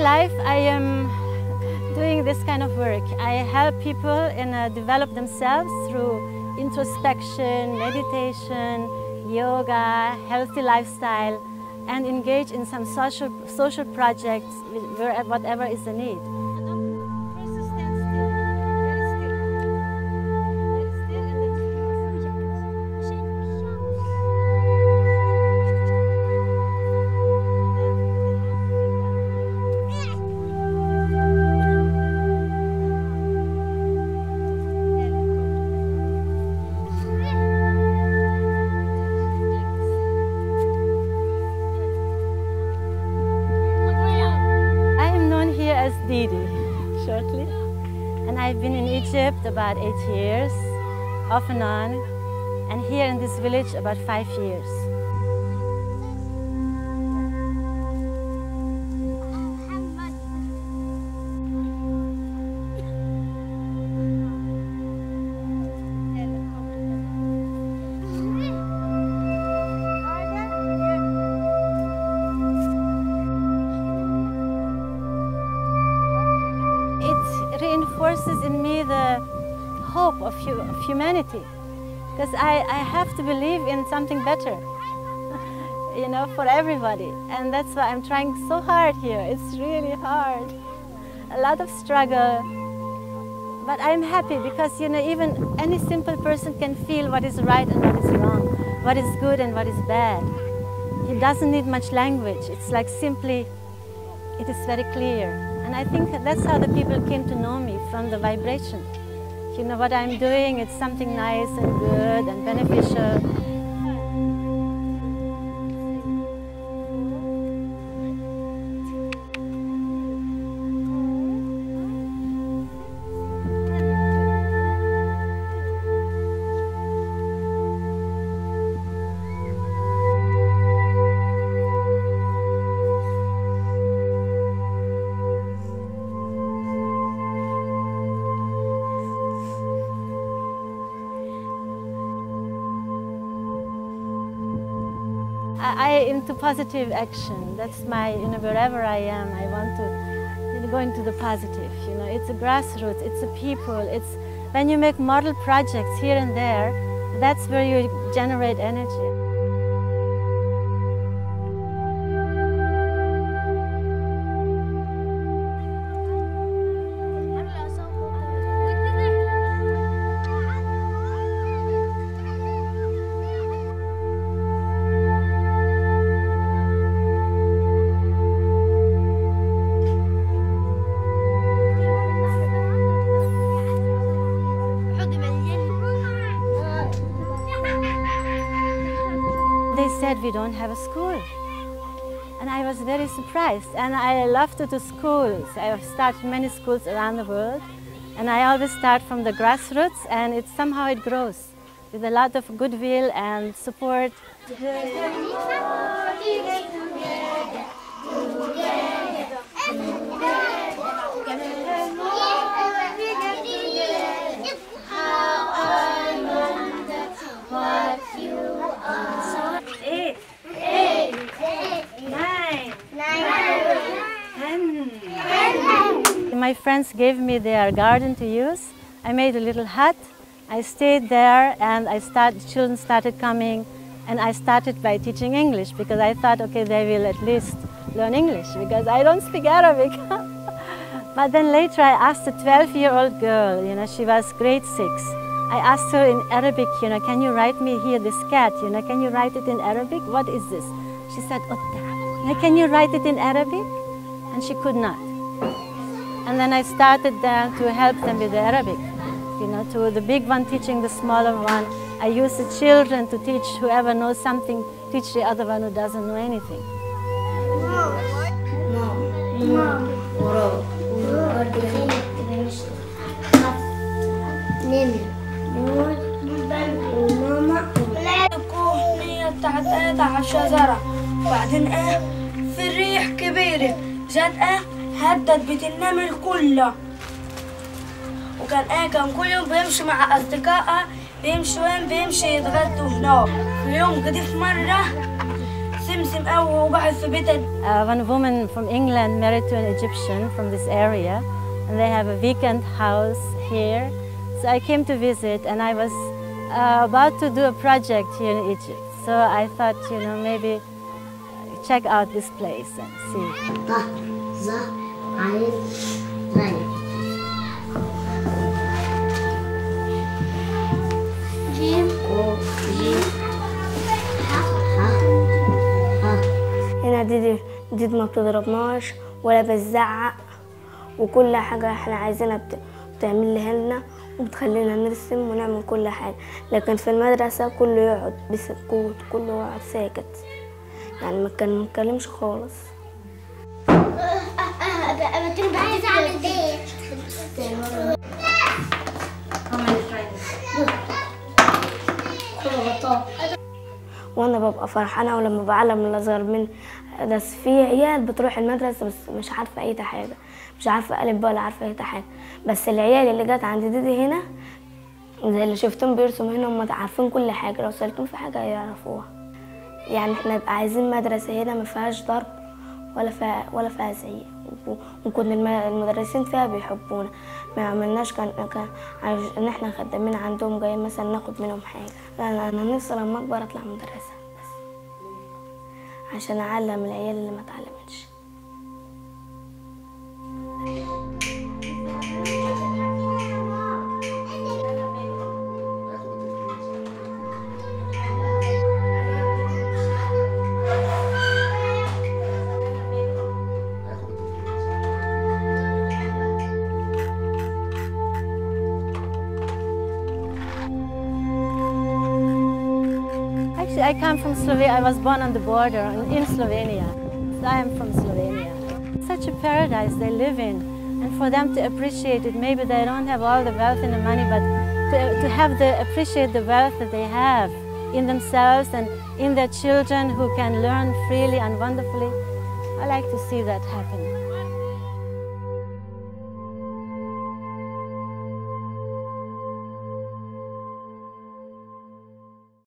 life, I am doing this kind of work. I help people develop themselves through introspection, meditation, yoga, healthy lifestyle, and engage in some social projects whatever is the need. Didi, shortly. And I've been in Egypt about 8 years, off and on, and here in this village about 5 years. It reinforces in me the hope of humanity, because I have to believe in something better, you know, for everybody. And that's why I'm trying so hard here. It's really hard, a lot of struggle, but I'm happy because, you know, even any simple person can feel what is right and what is wrong, what is good and what is bad. It doesn't need much language. It's like simply, it is very clear. And I think that's how the people came to know me, from the vibration. You know, what I'm doing, it's something nice and good and beneficial. I into positive action. That's my, you know, wherever I am, I want to, you know, go into the positive. You know, it's a grassroots, it's a people. It's when you make model projects here and there, that's where you generate energy. They said we don't have a school, and I was very surprised. And I love to do schools. I have started many schools around the world, and I always start from the grassroots, and somehow it grows with a lot of goodwill and support. My friends gave me their garden to use. I made a little hut. I stayed there, and children started coming, and I started by teaching English because I thought, okay, they will at least learn English because I don't speak Arabic. But then later I asked a 12-year-old girl, you know, she was grade 6. I asked her in Arabic, you know, can you write me here this cat, you know, can you write it in Arabic? What is this? She said, Otta. Can you write it in Arabic? And she could not. And then I started then to help them with the Arabic, you know, to the big one teaching the smaller one. I use the children to teach whoever knows something, teach the other one who doesn't know anything. على الشجرة وبعدين في الريح كبيرة جت هدت بيت النمل كله، وكان كان كل يوم بيمشي مع أصدقائه، بيمشي وين بيمشي يتغدوا هناك. في يوم كده في مرة بيرسم قوي وبحث في بيت. One woman from England married to an Egyptian from this area, and they have a vacant house here. So I came to visit, and I was about to do a project here in Egypt. So I thought, you know, maybe check out this place and see. هنا دي ما بتضربناش ولا بتزعق، وكل حاجة احنا عايزينها بتعملها لنا وبتخلينا نرسم ونعمل كل حاجة. لكن في المدرسة كله يقعد بسكوت، كله يقعد ساكت، يعني ما نتكلمش خالص. كنت عايزة أعمل بيت. وانا ببقى فرحانه ولما بعلم الاصغر مني. بس في عيال بتروح المدرسه بس مش عارفه اي حاجه، مش عارفه الف ولا عارفه اي حاجه. بس العيال اللي جت عند ديدي هنا زي اللي شفتهم بيرسموا هنا، هم عارفين كل حاجه، لو سالتهم في حاجه يعرفوها. يعني احنا نبقى عايزين مدرسه هنا ما فيهاش ضرب ولا فيها زعيق، وكنا المدرسين فيها بيحبونا، ما عملناش كان ان احنا خدامين عندهم جايين مثلا ناخد منهم حاجه. لا انا نفسي لما اكبر اطلع مدرسه بس عشان اعلم العيال اللي ما اتعلمتش. I come from Slovenia. I was born on the border in Slovenia. So I am from Slovenia. Such a paradise they live in, and for them to appreciate it, maybe they don't have all the wealth and the money, but to appreciate the wealth that they have in themselves and in their children who can learn freely and wonderfully, I like to see that happen.